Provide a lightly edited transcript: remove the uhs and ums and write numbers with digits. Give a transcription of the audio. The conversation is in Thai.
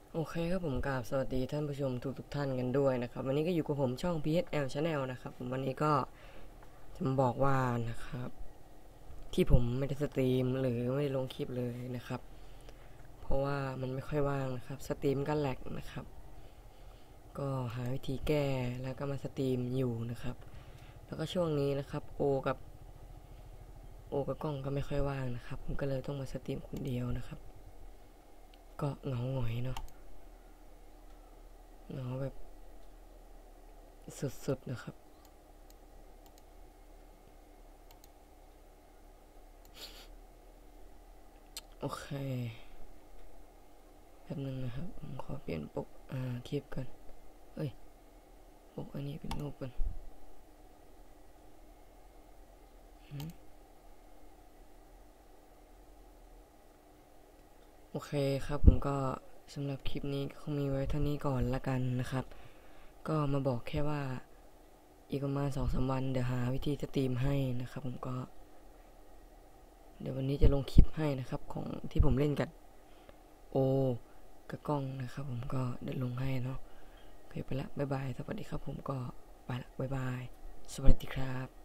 โอเคครับผมกราบสวัสดีท่านผู้ชมทุกท่านกันด้วยนะครับวันนี้ก็อยู่กับผมช่อง PHL Channel นะครับผมวันนี้ก็จะมาบอกว่านะครับที่ผมไม่ได้สตรีมหรือไม่ได้ลงคลิปเลยนะครับเพราะว่ามันไม่ค่อยว่างนะครับสตรีมก็แหลกนะครับก็หาวิธีแก้แล้วก็มาสตรีมอยู่นะครับแล้วก็ช่วงนี้นะครับโอกับกล้องก็ไม่ค่อยว่างนะครับผมก็เลยต้องมาสตรีมคนเดียวนะครับก็เหงาหงอยเนาะเหงาแบบสุดๆนะครับโอเค แป๊บนึงนะครับผมขอเปลี่ยนปกคลิปกันเอ้ยปกอันนี้เป็นรูปกันโอเคครับผมก็สำหรับคลิปนี้คงมีไว้เท่านี้ก่อนละกันนะครับก็มาบอกแค่ว่าอีกประมาณ2-3 วันเดี๋ยวหาวิธีสตรีมให้นะครับผมก็เดี๋ยววันนี้จะลงคลิปให้นะครับของที่ผมเล่นกับโอกับกล้องนะครับผมก็เดี๋ยวลงให้เนาะโอเคไปละบ๊ายบายสวัสดีครับผมก็ไปละบ๊ายบายสวัสดีครับ